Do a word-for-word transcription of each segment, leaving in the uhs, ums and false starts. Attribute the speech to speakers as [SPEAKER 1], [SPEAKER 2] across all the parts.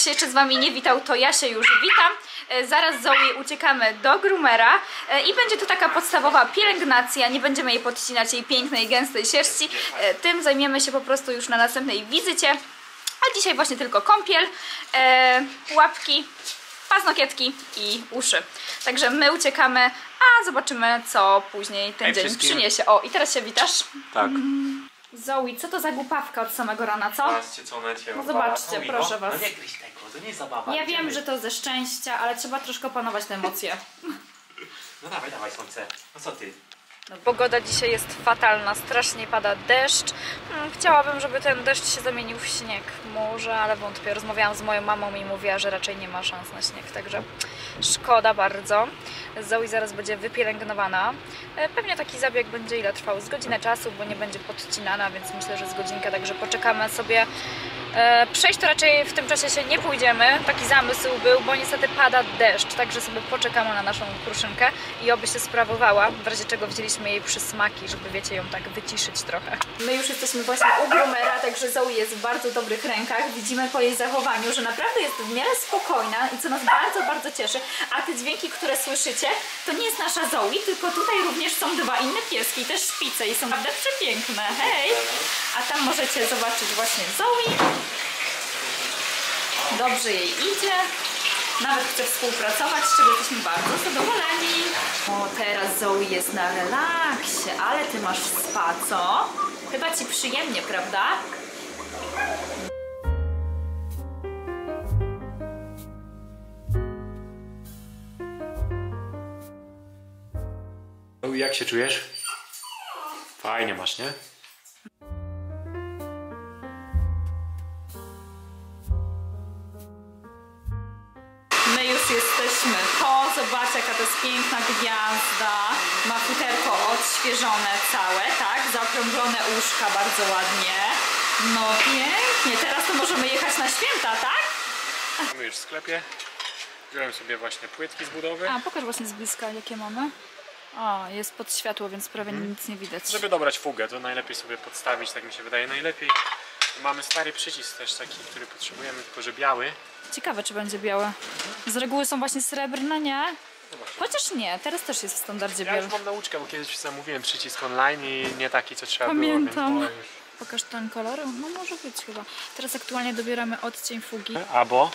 [SPEAKER 1] się jeszcze z wami nie witał, to ja się już witam. Zaraz z Zoe uciekamy do groomera i będzie to taka podstawowa pielęgnacja, nie będziemy jej podcinać jej pięknej, gęstej sierści. Tym zajmiemy się po prostu już na następnej wizycie. A dzisiaj właśnie tylko kąpiel, łapki, paznokietki i uszy. Także my uciekamy, a zobaczymy, co później ten
[SPEAKER 2] Hej
[SPEAKER 1] dzień
[SPEAKER 2] wszystkim.
[SPEAKER 1] przyniesie. O, i teraz się witasz?
[SPEAKER 2] Tak.
[SPEAKER 1] Zoe, co to za głupawka od samego rana, co?
[SPEAKER 2] Patrzcie, co ona cię
[SPEAKER 1] No zobaczcie,
[SPEAKER 2] odwala.
[SPEAKER 1] proszę was.
[SPEAKER 2] No nie gryź tego, to nie jest zabawa.
[SPEAKER 1] Ja
[SPEAKER 2] Idziemy.
[SPEAKER 1] wiem, że to ze szczęścia, ale trzeba troszkę opanować te emocje.
[SPEAKER 2] No dawaj, dawaj słońce. No co ty?
[SPEAKER 1] No, pogoda dzisiaj jest fatalna, strasznie pada deszcz. Hmm, chciałabym, żeby ten deszcz się zamienił w śnieg. Może, ale wątpię. Rozmawiałam z moją mamą i mówiła, że raczej nie ma szans na śnieg, także szkoda bardzo. Zoe zaraz będzie wypielęgnowana. Pewnie taki zabieg będzie ile trwał? Z godzinę czasu, bo nie będzie podcinana, więc myślę, że z godzinkę, także poczekamy sobie. E, przejść to raczej w tym czasie się nie pójdziemy, taki zamysł był, bo niestety pada deszcz, także sobie poczekamy na naszą kruszynkę i oby się sprawowała, w razie czego wzięliśmy jej przysmaki, żeby wiecie, ją tak wyciszyć trochę. My już jesteśmy właśnie u groomera, także Zoe jest w bardzo dobrych rękach, widzimy po jej zachowaniu, że naprawdę jest w miarę spokojna i co nas bardzo, bardzo cieszy, a te dźwięki, które słyszycie, to nie jest nasza Zoe, tylko tutaj również są dwa inne pieski, też szpice i są naprawdę przepiękne, hej! A tam możecie zobaczyć właśnie Zoe. Dobrze jej idzie, nawet chce współpracować, z czego jesteśmy bardzo zadowoleni. O, teraz Zoe jest na relaksie, ale ty masz spa, co? Chyba ci przyjemnie, prawda?
[SPEAKER 2] No i jak się czujesz? Fajnie masz, nie?
[SPEAKER 1] My już jesteśmy po, zobaczcie jaka to jest piękna gwiazda. Ma futerko odświeżone całe, tak? Zaokrąglone uszka bardzo ładnie. No pięknie, teraz to możemy jechać na święta, tak?
[SPEAKER 2] Mamy już w sklepie. Wziąłem sobie właśnie płytki z budowy.
[SPEAKER 1] A, pokaż właśnie z bliska jakie mamy. O, jest pod światło, więc prawie hmm. nic nie widać.
[SPEAKER 2] Żeby dobrać fugę, to najlepiej sobie podstawić, tak mi się wydaje najlepiej. Mamy stary przycisk też taki, który potrzebujemy, tylko że biały.
[SPEAKER 1] Ciekawe, czy będzie białe. Z reguły są właśnie srebrne, nie?
[SPEAKER 2] Zobaczcie.
[SPEAKER 1] Chociaż nie, teraz też jest w standardzie
[SPEAKER 2] Ja
[SPEAKER 1] biały.
[SPEAKER 2] już mam nauczkę, bo kiedyś zamówiłem przycisk online i nie taki, co trzeba
[SPEAKER 1] Pamiętam.
[SPEAKER 2] było. Więc już...
[SPEAKER 1] Pokaż ten kolor. No może być chyba. Teraz aktualnie dobieramy odcień fugi.
[SPEAKER 2] Albo?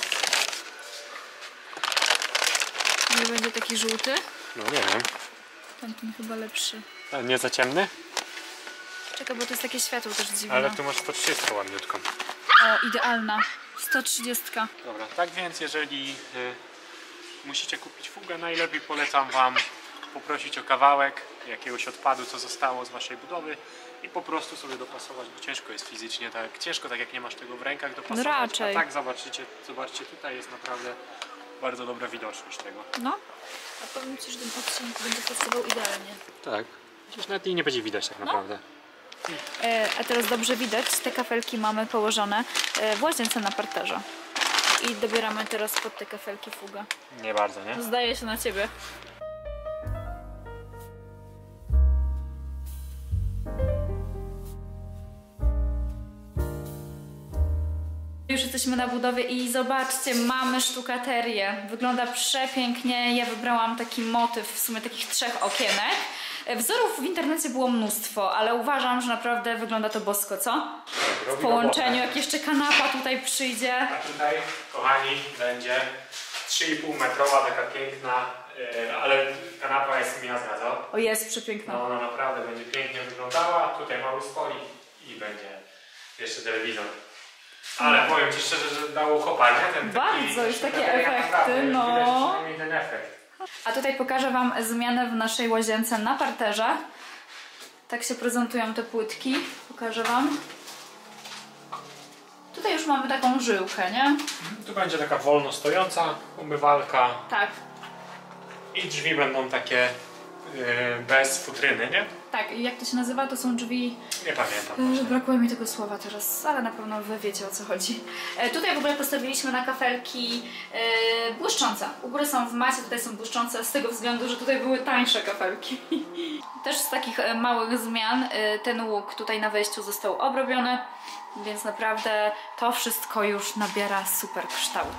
[SPEAKER 1] Nie będzie taki żółty.
[SPEAKER 2] No nie wiem.
[SPEAKER 1] Ten, ten chyba lepszy.
[SPEAKER 2] A nie za ciemny?
[SPEAKER 1] Czekaj, bo to jest takie światło też dziwne.
[SPEAKER 2] Ale tu masz sto trzydzieści ładniutką.
[SPEAKER 1] O, idealna. sto trzydzieści.
[SPEAKER 2] Dobra, tak więc jeżeli y, musicie kupić fugę, najlepiej polecam wam poprosić o kawałek jakiegoś odpadu, co zostało z waszej budowy i po prostu sobie dopasować, bo ciężko jest fizycznie, tak ciężko, tak jak nie masz tego w rękach dopasować.
[SPEAKER 1] No raczej.
[SPEAKER 2] A tak zobaczycie, zobaczcie, tutaj jest naprawdę bardzo dobra widoczność tego.
[SPEAKER 1] No, a powiem ci, że ten odcień będzie pasował idealnie.
[SPEAKER 2] Tak. Przecież nawet jej nie będzie widać tak naprawdę.
[SPEAKER 1] E, a teraz dobrze widać, te kafelki mamy położone e, w łazience na parterze. I dobieramy teraz pod te kafelki fugę.
[SPEAKER 2] Nie bardzo, nie?
[SPEAKER 1] Zdaje się na ciebie. Już jesteśmy na budowie i zobaczcie, mamy sztukaterię. Wygląda przepięknie. Ja wybrałam taki motyw w sumie takich trzech okienek. Wzorów w internecie było mnóstwo, ale uważam, że naprawdę wygląda to bosko, co? W połączeniu, jak jeszcze kanapa tutaj przyjdzie.
[SPEAKER 2] A tutaj, kochani, będzie trzy i pół metrowa, taka piękna, yy, ale kanapa jest miazga, co?
[SPEAKER 1] O, jest przepiękna.
[SPEAKER 2] No ona naprawdę będzie pięknie wyglądała. Tutaj mały stolik i będzie jeszcze telewizor. Ale powiem ci szczerze, że dało kopa, nie? Ten taki,
[SPEAKER 1] Bardzo, już takie
[SPEAKER 2] taka
[SPEAKER 1] efekty,
[SPEAKER 2] naprawdę,
[SPEAKER 1] no.
[SPEAKER 2] Widać przynajmniej ten efekt.
[SPEAKER 1] A tutaj pokażę wam zmianę w naszej łazience na parterze. Tak się prezentują te płytki. Pokażę wam. Tutaj już mamy taką żyłkę, nie?
[SPEAKER 2] Tu będzie taka wolno stojąca umywalka.
[SPEAKER 1] Tak.
[SPEAKER 2] I drzwi będą takie yy, bez futryny, nie?
[SPEAKER 1] tak, jak to się nazywa, to są drzwi...
[SPEAKER 2] Nie pamiętam.
[SPEAKER 1] E, brakuje mi tego słowa teraz, ale na pewno wy wiecie, o co chodzi. E, tutaj w ogóle postawiliśmy na kafelki e, błyszczące. U góry są w macie, tutaj są błyszczące z tego względu, że tutaj były tańsze kafelki. Też z takich e, małych zmian e, ten łuk tutaj na wejściu został obrobiony, więc naprawdę to wszystko już nabiera super kształtu.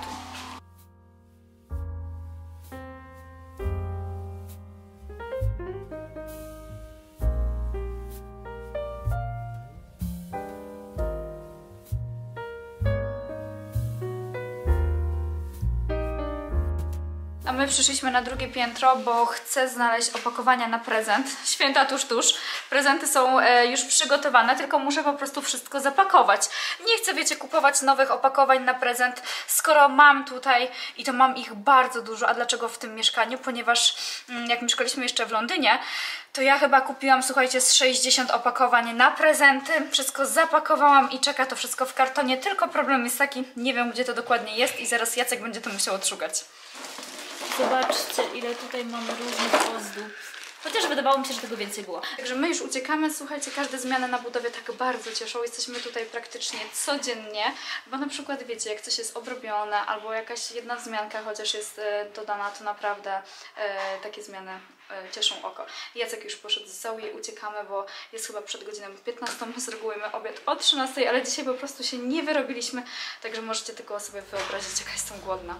[SPEAKER 1] A my przyszliśmy na drugie piętro, bo chcę znaleźć opakowania na prezent. Święta tuż, tuż. Prezenty są e, już przygotowane, tylko muszę po prostu wszystko zapakować. Nie chcę, wiecie, kupować nowych opakowań na prezent, skoro mam tutaj i to mam ich bardzo dużo. A dlaczego w tym mieszkaniu? Ponieważ mm, jak mieszkaliśmy jeszcze w Londynie, to ja chyba kupiłam, słuchajcie, z sześćdziesiąt opakowań na prezenty. Wszystko zapakowałam i czeka to wszystko w kartonie. Tylko problem jest taki, nie wiem, gdzie to dokładnie jest i zaraz Jacek będzie to musiał odszukać. Zobaczcie, ile tutaj mamy różnych ozdób. Chociaż wydawało mi się, że tego więcej było. Także my już uciekamy, słuchajcie, każde zmiany na budowie tak bardzo cieszą. Jesteśmy tutaj praktycznie codziennie, bo na przykład wiecie, jak coś jest obrobione albo jakaś jedna wzmianka chociaż jest e, dodana, to naprawdę e, takie zmiany e, cieszą oko. Jacek już poszedł z Zoe, uciekamy, bo jest chyba przed godziną piętnastą. My z reguły mamy obiad o trzynastej, ale dzisiaj po prostu się nie wyrobiliśmy, także możecie tylko sobie wyobrazić, jaka jestem głodna.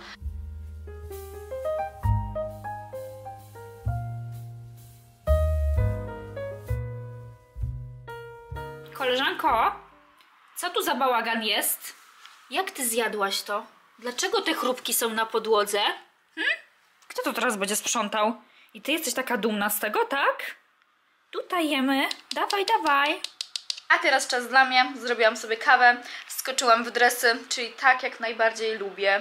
[SPEAKER 1] Koleżanko, co tu za bałagan jest? Jak ty zjadłaś to? Dlaczego te chrupki są na podłodze? Hm? Kto to teraz będzie sprzątał? I ty jesteś taka dumna z tego, tak? Tutaj jemy. Dawaj, dawaj. A teraz czas dla mnie. Zrobiłam sobie kawę, wskoczyłam w dresy, czyli tak jak najbardziej lubię.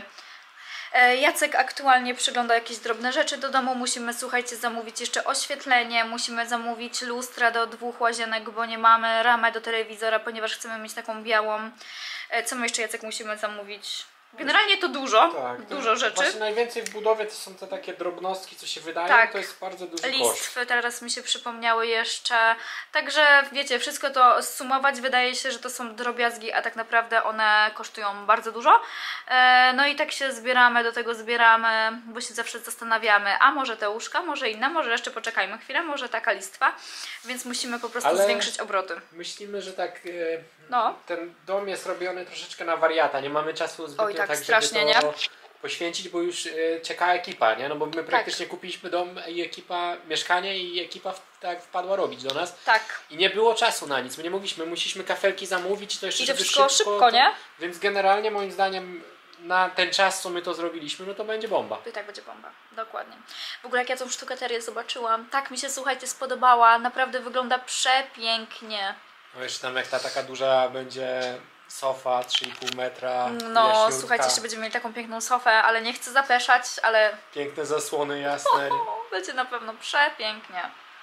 [SPEAKER 1] Jacek aktualnie przygląda jakieś drobne rzeczy do domu. Musimy, słuchajcie, zamówić jeszcze oświetlenie, musimy zamówić lustra do dwóch łazienek, bo nie mamy, ramę do telewizora, ponieważ chcemy mieć taką białą. Co my jeszcze, Jacek, musimy zamówić? Generalnie to dużo,
[SPEAKER 2] tak,
[SPEAKER 1] dużo rzeczy.
[SPEAKER 2] Właśnie najwięcej w budowie to są te takie drobnostki, co się wydają,
[SPEAKER 1] tak.
[SPEAKER 2] To jest bardzo duży
[SPEAKER 1] Listwy
[SPEAKER 2] koszt.
[SPEAKER 1] teraz mi się przypomniały jeszcze. Także wiecie, wszystko to zsumować wydaje się, że to są drobiazgi, a tak naprawdę one kosztują bardzo dużo. E, no i tak się zbieramy, do tego zbieramy, bo się zawsze zastanawiamy, a może te łóżka, może inne, może jeszcze poczekajmy chwilę, może taka listwa, więc musimy po prostu
[SPEAKER 2] Ale
[SPEAKER 1] zwiększyć obroty.
[SPEAKER 2] Myślimy, że tak e,
[SPEAKER 1] no.
[SPEAKER 2] ten dom jest robiony troszeczkę na wariata, nie mamy czasu zbytnio.
[SPEAKER 1] Oj, tak,
[SPEAKER 2] tak
[SPEAKER 1] strasznie,
[SPEAKER 2] żeby
[SPEAKER 1] nie?
[SPEAKER 2] to poświęcić, bo już y, czeka ekipa, nie? No bo my praktycznie
[SPEAKER 1] tak.
[SPEAKER 2] kupiliśmy dom i ekipa, mieszkanie i ekipa w, tak wpadła robić do nas.
[SPEAKER 1] Tak.
[SPEAKER 2] I nie było czasu na nic, my nie mogliśmy, musieliśmy kafelki zamówić, to jeszcze
[SPEAKER 1] I to
[SPEAKER 2] żeby
[SPEAKER 1] wszystko
[SPEAKER 2] szybko,
[SPEAKER 1] szybko, nie?
[SPEAKER 2] To, więc generalnie moim zdaniem na ten czas, co my to zrobiliśmy, no to będzie bomba.
[SPEAKER 1] I tak będzie bomba, dokładnie. W ogóle jak ja tą sztukaterię zobaczyłam, tak mi się, słuchajcie, spodobała, naprawdę wygląda przepięknie.
[SPEAKER 2] No jeszcze tam jak ta taka duża będzie sofa, trzy i pół metra.
[SPEAKER 1] No,
[SPEAKER 2] jaśniutka.
[SPEAKER 1] słuchajcie, jeszcze będziemy mieli taką piękną sofę, ale nie chcę zapeszać, ale...
[SPEAKER 2] Piękne zasłony jasne.
[SPEAKER 1] O, będzie na pewno przepięknie.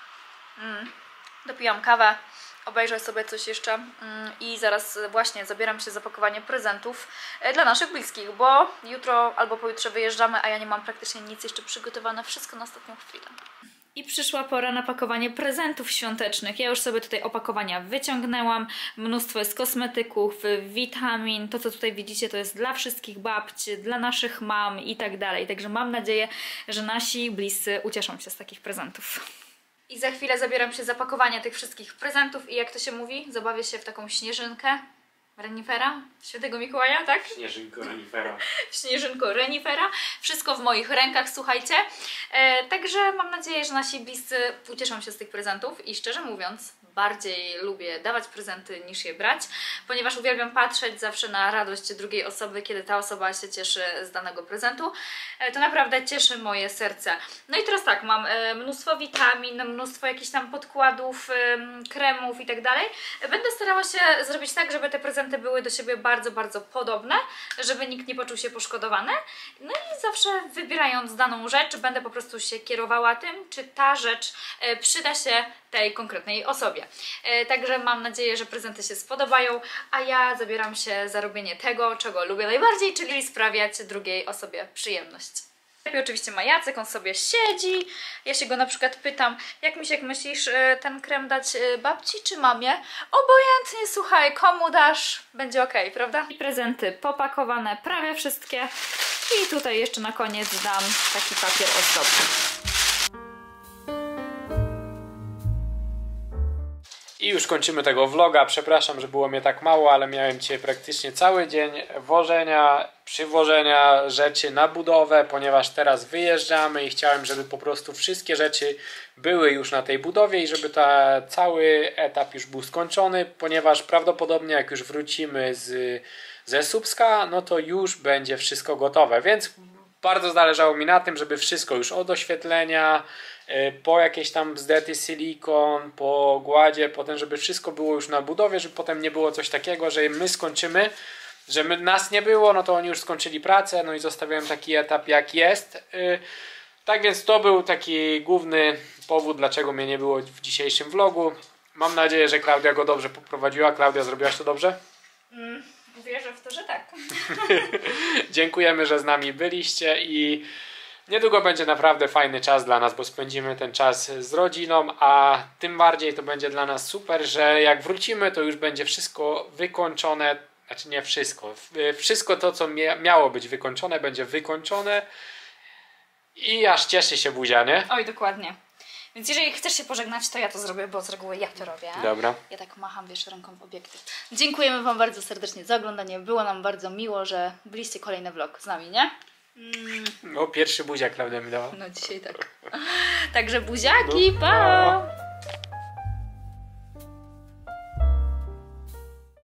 [SPEAKER 1] Mm. Dopijam kawę, obejrzę sobie coś jeszcze mm, i zaraz właśnie zabieram się za pakowanie prezentów e, dla naszych bliskich, bo jutro albo pojutrze wyjeżdżamy, a ja nie mam praktycznie nic jeszcze przygotowane, wszystko na ostatnią chwilę. I przyszła pora na pakowanie prezentów świątecznych. Ja już sobie tutaj opakowania wyciągnęłam. Mnóstwo jest kosmetyków, witamin. To, co tutaj widzicie, to jest dla wszystkich babci, dla naszych mam i tak dalej. Także mam nadzieję, że nasi bliscy ucieszą się z takich prezentów. I za chwilę zabieram się za pakowanie tych wszystkich prezentów i jak to się mówi, zabawię się w taką śnieżynkę. Renifera? Świętego Mikołaja, tak?
[SPEAKER 2] Śnieżynko renifera.
[SPEAKER 1] Śnieżynko renifera. Wszystko w moich rękach, słuchajcie. E, także mam nadzieję, że nasi bliscy ucieszą się z tych prezentów i szczerze mówiąc, bardziej lubię dawać prezenty niż je brać, ponieważ uwielbiam patrzeć zawsze na radość drugiej osoby, kiedy ta osoba się cieszy z danego prezentu. E, to naprawdę cieszy moje serce. No i teraz tak, mam e, mnóstwo witamin, mnóstwo jakichś tam podkładów, e, kremów i tak dalej. Będę starała się zrobić tak, żeby te prezenty były do siebie bardzo, bardzo podobne, żeby nikt nie poczuł się poszkodowany. No i zawsze wybierając daną rzecz, będę po prostu się kierowała tym, czy ta rzecz e, przyda się tej konkretnej osobie. E, także mam nadzieję, że prezenty się spodobają, a ja zabieram się za robienie tego, czego lubię najbardziej, czyli sprawiać drugiej osobie przyjemność. Lepiej oczywiście ma Jacek, on sobie siedzi. Ja się go na przykład pytam, jak Misiek myślisz, ten krem dać babci czy mamie? Obojętnie, słuchaj, komu dasz, będzie ok, prawda? I prezenty popakowane, prawie wszystkie. I tutaj jeszcze na koniec dam taki papier ozdobny.
[SPEAKER 2] I już kończymy tego vloga. Przepraszam, że było mnie tak mało, ale miałem dzisiaj praktycznie cały dzień wożenia, przywożenia rzeczy na budowę, ponieważ teraz wyjeżdżamy i chciałem, żeby po prostu wszystkie rzeczy były już na tej budowie i żeby ta, cały etap już był skończony, ponieważ prawdopodobnie jak już wrócimy z, ze Słupska, no to już będzie wszystko gotowe, więc bardzo zależało mi na tym, żeby wszystko już od oświetlenia, po jakieś tam zdety silikon, po gładzie, potem żeby wszystko było już na budowie, żeby potem nie było coś takiego, że my skończymy, że my, nas nie było, no to oni już skończyli pracę, no i zostawiałem taki etap jak jest. Tak więc to był taki główny powód, dlaczego mnie nie było w dzisiejszym vlogu. Mam nadzieję, że Klaudia go dobrze poprowadziła. Klaudia, zrobiłaś to dobrze?
[SPEAKER 1] Mm, wierzę w to, że tak.
[SPEAKER 2] Dziękujemy, że z nami byliście i niedługo będzie naprawdę fajny czas dla nas, bo spędzimy ten czas z rodziną, a tym bardziej to będzie dla nas super, że jak wrócimy, to już będzie wszystko wykończone, znaczy nie wszystko, wszystko to, co miało być wykończone, będzie wykończone i aż cieszy się Buzia, nie?
[SPEAKER 1] Oj, dokładnie. Więc jeżeli chcesz się pożegnać, to ja to zrobię, bo z reguły ja to robię.
[SPEAKER 2] Dobra.
[SPEAKER 1] Ja tak macham, wiesz, ręką w obiektyw. Dziękujemy Wam bardzo serdecznie za oglądanie. Było nam bardzo miło, że byliście kolejny vlog z nami, nie? Mm.
[SPEAKER 2] No, pierwszy buzia Klaudia mi dała.
[SPEAKER 1] No dzisiaj tak. Także buziaki,
[SPEAKER 2] No,
[SPEAKER 1] pa!